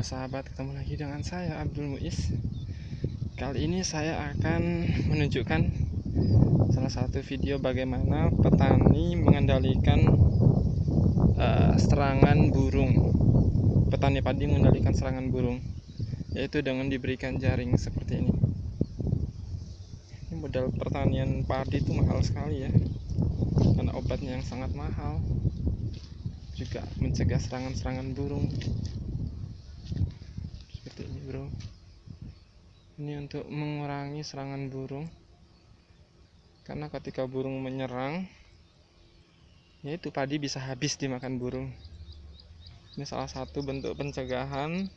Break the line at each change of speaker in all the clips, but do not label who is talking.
sahabat, ketemu lagi dengan saya Abdul Muiz. Kali ini saya akan menunjukkan salah satu video bagaimana petani mengendalikan serangan burung. Petani padi mengendalikan serangan burung, yaitu dengan diberikan jaring seperti ini. Ini modal pertanian padi itu mahal sekali ya, karena obatnya yang sangat mahal, juga mencegah serangan-serangan burung. Seperti ini bro, ini untuk mengurangi serangan burung, karena ketika burung menyerang, yaitu padi bisa habis dimakan burung. Ini salah satu bentuk pencegahan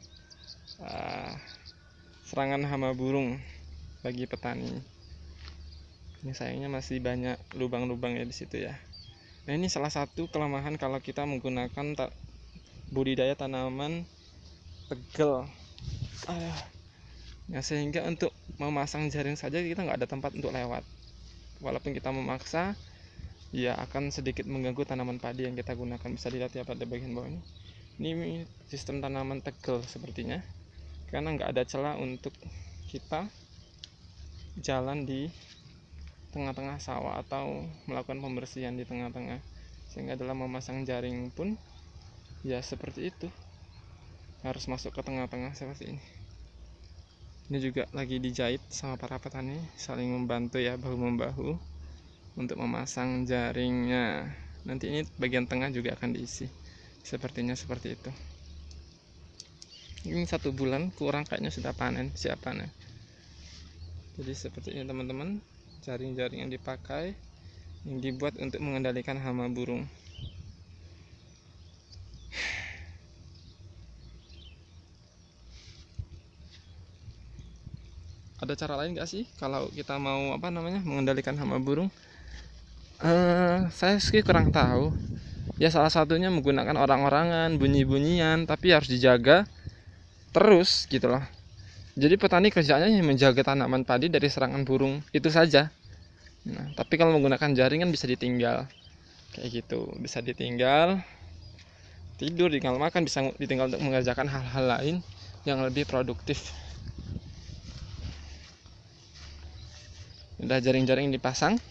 serangan hama burung bagi petani. Ini sayangnya masih banyak lubang-lubang ya di situ ya. Nah, ini salah satu kelemahan kalau kita menggunakan budidaya tanaman tegel. Ya, sehingga untuk memasang jaring saja kita nggak ada tempat untuk lewat. Walaupun kita memaksa, ya akan sedikit mengganggu tanaman padi yang kita gunakan. Bisa dilihat ya pada bagian bawah ini. Ini sistem tanaman tegel sepertinya, karena nggak ada celah untuk kita jalan di tengah-tengah sawah atau melakukan pembersihan di tengah-tengah, sehingga dalam memasang jaring pun ya seperti itu, harus masuk ke tengah-tengah seperti ini. Ini juga lagi dijahit sama para petani, saling membantu ya, bahu-membahu untuk memasang jaringnya. Nanti ini bagian tengah juga akan diisi, sepertinya seperti itu. Ini 1 bulan kurang kayaknya sudah panen, siap panen. Jadi seperti ini teman-teman, jaring-jaring yang dipakai, yang dibuat untuk mengendalikan hama burung. Ada cara lain nggak sih kalau kita mau mengendalikan hama burung? Saya sih kurang tahu. Ya salah satunya menggunakan orang-orangan, bunyi-bunyian, tapi harus dijaga terus gitu loh. Jadi petani kerjanya hanya menjaga tanaman padi dari serangan burung itu saja. Nah, tapi kalau menggunakan jaring kan bisa ditinggal, kayak gitu, bisa ditinggal tidur, tinggal makan, bisa ditinggal untuk mengerjakan hal-hal lain yang lebih produktif. Udah jaring-jaring dipasang.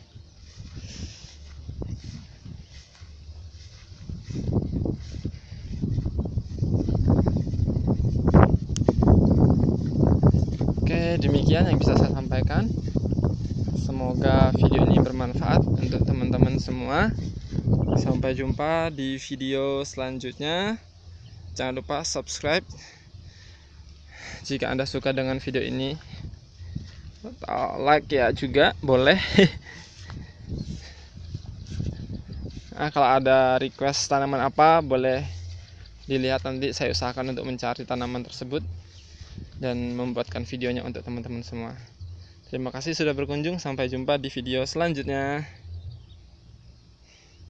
Oke, demikian yang bisa saya sampaikan. Semoga video ini bermanfaat untuk teman-teman semua. Sampai jumpa di video selanjutnya. Jangan lupa subscribe jika Anda suka dengan video ini. Like ya juga boleh. Nah, kalau ada request tanaman apa boleh dilihat, nanti saya usahakan untuk mencari tanaman tersebut dan membuatkan videonya untuk teman-teman semua. Terima kasih sudah berkunjung, sampai jumpa di video selanjutnya.